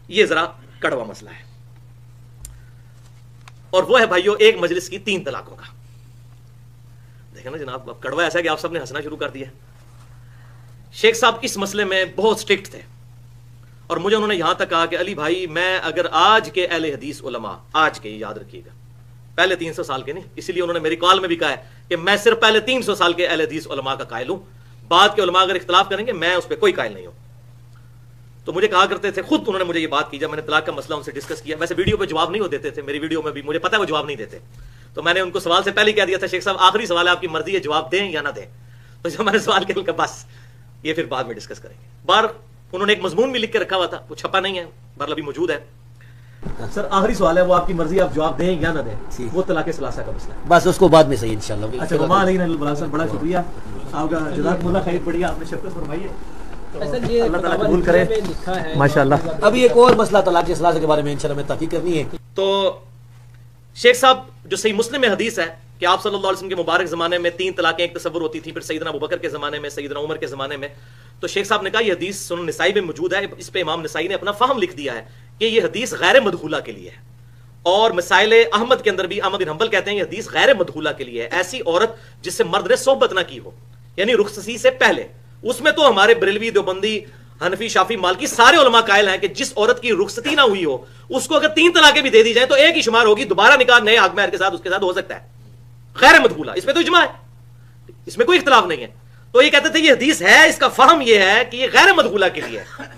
یہ ذرا کڑوا مسئلہ ہے، اور وہ ہے بھائیو ایک مجلس کی 3 طلاقوں کا۔ دیکھیں نا جناب، اب کڑوا ایسا ہے کہ آپ سب نے ہنسنا شروع کر دیا۔ شیخ صاحب اس مسئلے میں بہت سٹرکٹ تھے، اور مجھے انہوں نے یہاں تک کہا کہ علی بھائی میں اگر آج کے اہل حدیث علماء، آج کے، یاد رکھیے گا، پہلے 300 سال کے نہیں، اسی لیے انہوں نے میری کال میں بھی کہا ہے کہ میں صرف پہلے 300 سال کے اہل حدیث علماء کا قائل ہوں، بعد کے علماء اگر اختلاف کریں گے میں اس پہ کوئی قائل نہیں ہوں۔ تو مجھے کہا کرتے تھے، خود انہوں نے مجھے یہ بات کی جب میں نے طلاق کا مسئلہ ان سے ڈسکس کیا، ویسے ویڈیو پہ جواب نہیں وہ دیتے تھے، میری ویڈیو میں بھی مجھے پتا ہے وہ جواب نہیں دیتے، تو میں نے ان کو سوال سے پہلے کہہ دیا تھا شیخ صاحب آخری سوال ہے، آپ کی مرضی ہے جواب دیں یا نہ دیں۔ تو جب میں نے سوال کیا بس یہ پھر بعد میں ڈسکس کریں گے۔ بار انہوں نے ایک مضمون بھی لکھ کے رکھا ہوا تھا، وہ چھپا نہیں ہے، بہرحال ابھی موجود ہے۔ سر آخری سوال ہے، وہ آپ کی مرضی، آپ جواب دیں یا نہ دیں، وہ طلاق ثلاثہ کا مسئلہ ہے، بس اس کو بعد میں صحیح انشاءاللہ۔ اچھا وما علینا الا البلاغ۔ سر بڑا شکریہ آپ کا، جزاکم اللہ خیر، بڑھیا آپ نے شفقت فرمائی ہے، اللہ تعالیٰ قبول کرے ماشاءاللہ۔ ابھی ایک اور مسئلہ طلاق ثلاثہ کے بارے میں انشاءاللہ میں تحقیق کرنی ہے۔ تو شیخ صاحب جو صحیح مسلم میں حدیث ہے کہ آپ صلی اللہ علیہ وسلم کے مبارک زمانے میں 3 طلاقیں ایک تصور ہوتی تھی، پھر سیدنا ابوبکر کے زمانے میں، سیدنا عمر کے زمانے میں، تو شیخ صاحب نے کہا یہ حدیث سنن نسائی میں موجود ہے، اس پہ امام نسائی نے اپنا فہم لکھ دیا ہے کہ یہ حدیث غیر مدخولہ کے لیے ہے، اور مسائل احمد کے اندر بھی احمد بن حنبل کہتے ہیں یہ حدیث غیر مدخولہ کے لیے ہے، ایسی عورت جس سے مرد نے صحبت نہ کی ہو، یعنی رخصتی سے پہلے۔ اس میں تو ہمارے بریلوی، دیوبندی، حنفی، شافی، مالکی سارے علماء قائل ہیں کہ جس عورت کی رخصتی نہ ہوئی ہو اس کو اگر 3 طلاقیں بھی دے دی جائیں تو ایک ہی شمار ہوگی، دوبارہ نکاح نئے حق مہر کے ساتھ اس کے ساتھ ہو سکتا ہے، غیر مدخولہ، اس میں تو اجماع ہے، اس میں کوئی اختلاف نہیں ہے۔ تو یہ کہتے تھے یہ حدیث ہے، اس کا فہم یہ ہے کہ یہ غیر مدخولہ کے لیے ہے۔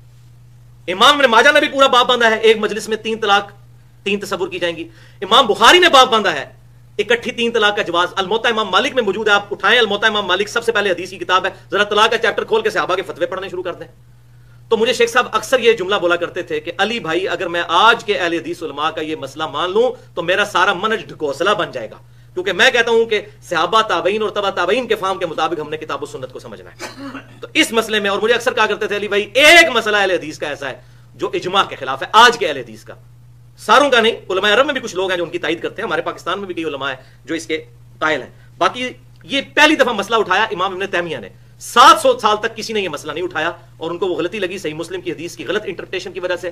امام ابن ماجہ نے بھی پورا باب باندھا ہے، ایک مجلس میں 3 طلاق 3 تصور کی جائیں گی۔ امام بخاری نے باب باندھا ہے اکٹھی 3 طلاق کا جواز۔ الموطا امام مالک میں موجود ہے، آپ اٹھائیں الموطا امام مالک، سب سے پہلے حدیث کی کتاب ہے، ذرا طلاق کا چیپٹر کھول کے صحابہ کے فتوے پڑھنے شروع کر دیں۔ تو مجھے شیخ صاحب اکثر یہ جملہ بولا کرتے تھے کہ علی بھائی اگر میں آج کے اہل حدیث علماء کا یہ مسئلہ مان لوں تو میرا سارا منہج ڈھکوسلا بن جائے گا، کیونکہ میں کہتا ہوں کہ صحابہ، تابعین اور تبع تابعین کے فہم کے مطابق ہم نے کتاب و سنت کو سمجھنا ہے۔ تو اس مسئلے میں، اور مجھے اکثر کہا کرتے تھے علی بھائی ایک مسئلہ اہل حدیث کا ایسا ہے جو اجماع کے خلاف ہے، آج کے اہل حدیث کا، ساروں کا نہیں، علماء عرب میں بھی کچھ لوگ ہیں جو ان کی تائید کرتے ہیں، ہمارے پاکستان میں بھی کئی علماء ہیں جو اس کے قائل ہیں۔ باقی یہ پہلی دفعہ مسئلہ اٹھایا امام ابن تیمیہ نے، 700 سال تک کسی نے یہ مسئلہ نہیں اٹھایا، اور ان کو وہ غلطی لگی صحیح مسلم کی حدیث کی غلط انٹرپریٹیشن کی وجہ سے۔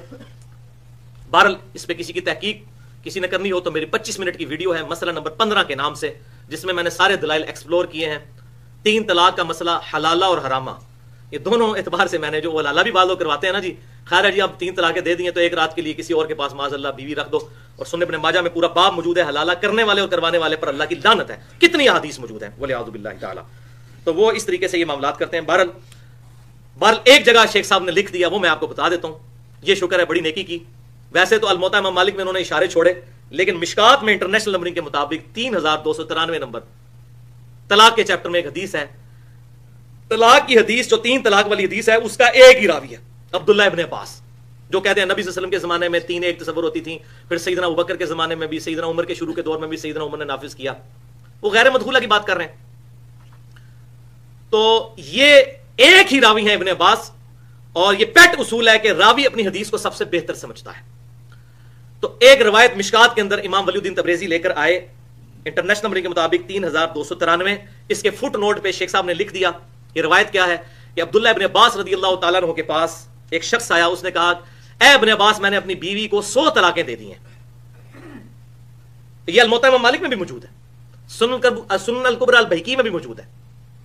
بہرحال اس پہ کسی کی تحقیق کسی نے کرنی ہو تو میری 25 منٹ کی ویڈیو ہے مسئلہ نمبر 15 کے نام سے، جس میں میں نے سارے دلائل ایکسپلور کیے ہیں۔ 3 طلاق کا مسئلہ حلالہ اور حرامہ، یہ دونوں اعتبار سے میں نے، جو حلالہ بھی بعض کرواتے ہیں نا جی، خیر ہے جی آپ 3 طلاقیں دے دی ہیں تو ایک رات کے لیے کسی اور کے پاس معاذ اللہ بیوی رکھ دو، اور سنن ابن ماجہ میں پورا باب موجود ہے، حلالہ کرنے والے اور کروانے والے پر اللہ کی لعنت ہے، کتنی احادیث موجود ہیں والعیاذ باللہ تعالی۔ تو وہ اس طریقے سے یہ معاملات کرتے ہیں۔ بہرحال ایک جگہ شیخ صاحب نے لکھ دیا، وہ میں آپ کو بتا دیتا ہوں، یہ شکر ہے بڑی نیکی کی۔ ویسے تو الموطا امام مالک میں انہوں نے اشارے چھوڑے، لیکن مشکات میں انٹرنیشنل نمبرنگ کے مطابق 3293 نمبر طلاق کے چیپٹر میں ایک حدیث ہے، طلاق کی حدیث جو 3 طلاق والی حدیث ہے اس کا ایک ہی راوی ہے عبداللہ ابن عباس، جو کہتے ہیں نبی صلی اللہ علیہ وسلم کے زمانے میں 3 ایک تصور ہوتی تھیں، پھر سیدنا ابوبکر کے زمانے میں بھی، سیدنا عمر کے شروع کے دور میں بھی سیدنا عمر نے نافذ کیا، وہ غیر مدخولہ کی بات کر رہے ہیں۔ تو یہ ایک ہی راوی ہیں ابن عباس، اور یہ پیٹ اصول ہے کہ راوی اپنی حدیث کو سب سے بہتر سمجھتا ہے۔ تو ایک روایت مشکات کے اندر امام ولی الدین تبریزی لے کر آئے انٹرنیشنل نمبر کے مطابق 3293، اس کے فٹ نوٹ پہ شیخ صاحب نے لکھ دیا یہ روایت کیا ہے کہ عبداللہ ابن عباس رضی اللہ تعالیٰ عنہ کے پاس ایک شخص آیا، اس نے کہا اے ابن عباس میں نے اپنی بیوی کو 100 طلاقیں دے دی ہیں۔ یہ الموطا امام مالک میں بھی موجود ہے، سنن الکبریٰ البیہقی میں بھی موجود ہے۔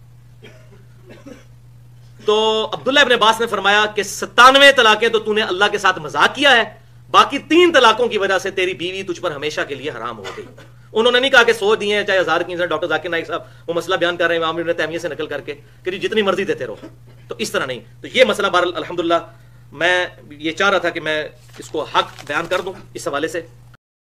تو عبداللہ ابن عباس نے فرمایا کہ 97 طلاقیں تو نے اللہ کے ساتھ مذاق کیا ہے، باقی 3 طلاقوں کی وجہ سے تیری بیوی تجھ پر ہمیشہ کے لیے حرام ہو گئی۔ انہوں نے نہیں کہا کہ 100 دیے ہیں چاہے 1000 کی، ڈاکٹر ذاکر نائک صاحب وہ مسئلہ بیان کر رہے ہیں امام ابن تیمیہ سے نقل کر کے کہ جتنی مرضی دیتے رہو، تو اس طرح نہیں۔ تو یہ مسئلہ بہرحال الحمدللہ میں یہ چاہ رہا تھا کہ میں اس کو حق بیان کر دوں اس حوالے سے۔